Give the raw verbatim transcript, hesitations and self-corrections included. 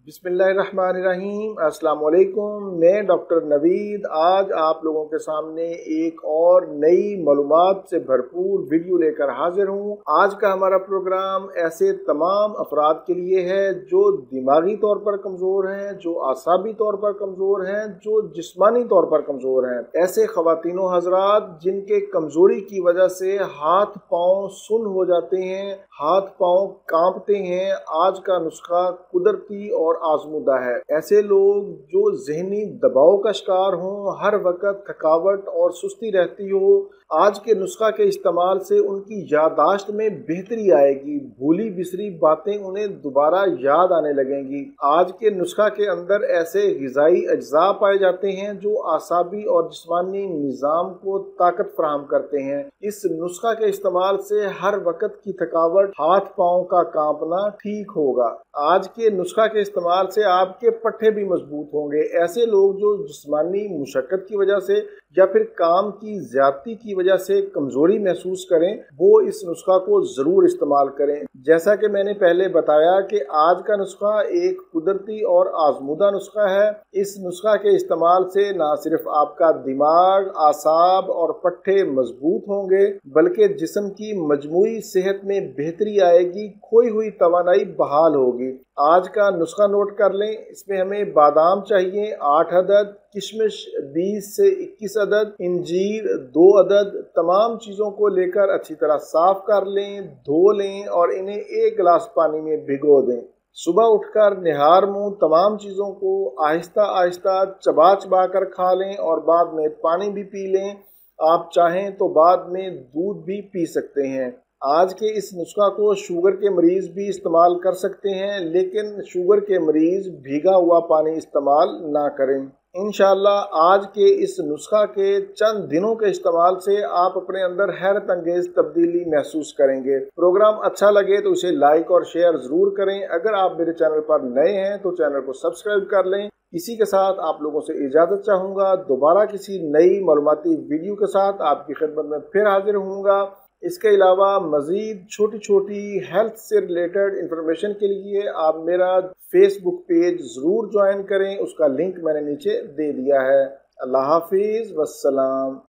बिस्मिल्लाहिर्रहमानिर्रहीम। अस्सलाम वालेकुम। मैं डॉक्टर नवीद आज आप लोगों के सामने एक और नई मालूमात से भरपूर वीडियो लेकर हाजिर हूँ। आज का हमारा प्रोग्राम ऐसे तमाम अफराद के लिए है जो दिमागी तौर पर कमज़ोर हैं, जो आसाबी तौर पर कमज़ोर हैं, जो जिस्मानी तौर पर कमज़ोर हैं। ऐसे ख़वातीनो हज़रात जिनके कमज़ोरी की वजह से हाथ पाँव सुन हो जाते हैं, हाथ पाँव कांपते हैं। आज का नुस्खा कुदरती और आजमुदा है। ऐसे लोग जो ज़हनी दबाव का शिकार हों, हर वक्त थकावट और सुस्ती रहती हो, आज के नुस्खा के इस्तेमाल से उनकी याददाश्त में बेहतरी आएगी। भूली बिसरी बातें उन्हें दोबारा याद आने लगेंगी। आज के नुस्खा के अंदर ऐसे ग़िज़ाई अज्जा पाए जाते हैं जो आसाबी और जिस्मानी निज़ाम को ताकत फराहम करते हैं। इस नुस्खा के इस्तेमाल से हर वक्त की थकावट, हाथ पाँव का कांपना ठीक होगा। आज के नुस्खा के इस्तेमाल से आपके पट्टे भी मजबूत होंगे। ऐसे लोग जो जिस्मानी मुशक्कत की वजह से या फिर काम की ज़्यादती की वजह से कमज़ोरी महसूस करें, वो इस नुस्खा को ज़रूर इस्तेमाल करें। जैसा कि मैंने पहले बताया कि आज का नुस्खा एक कुदरती और आजमुदा नुस्खा है। इस नुस्खा के इस्तेमाल से ना सिर्फ आपका दिमाग, आसाब और पट्टे मजबूत होंगे, बल्कि जिस्म की मजमूई सेहत में बेहतरी आएगी, खोई हुई तवानाई बहाल होगी। आज का नुस्खा नोट कर लें। इसमें हमें बादाम चाहिए आठ अदद, किशमिश बीस से इक्कीस अदद, इंजीर दो अदद। तमाम चीज़ों को लेकर अच्छी तरह साफ कर लें, धो लें और इन्हें एक गिलास पानी में भिगो दें। सुबह उठकर निहार मुंह तमाम चीज़ों को आहिस्ता आहिस्ता चबा चबा कर खा लें और बाद में पानी भी पी लें। आप चाहें तो बाद में दूध भी पी सकते हैं। आज के इस नुस्खा को शुगर के मरीज़ भी इस्तेमाल कर सकते हैं, लेकिन शुगर के मरीज़ भीगा हुआ पानी इस्तेमाल ना करें। इंशाअल्लाह आज के इस नुस्खा के चंद दिनों के इस्तेमाल से आप अपने अंदर हैरत अंगेज तब्दीली महसूस करेंगे। प्रोग्राम अच्छा लगे तो इसे लाइक और शेयर ज़रूर करें। अगर आप मेरे चैनल पर नए हैं तो चैनल को सब्सक्राइब कर लें। इसी के साथ आप लोगों से इजाज़त चाहूँगा। दोबारा किसी नई मालूमाती वीडियो के साथ आपकी खिदमत में फिर हाजिर होऊंगा। इसके अलावा मज़ीद छोटी छोटी हेल्थ से रिलेटेड इंफॉर्मेशन के लिए आप मेरा फेसबुक पेज ज़रूर ज्वाइन करें। उसका लिंक मैंने नीचे दे दिया है। अल्लाह हाफिज़ वस्सलाम।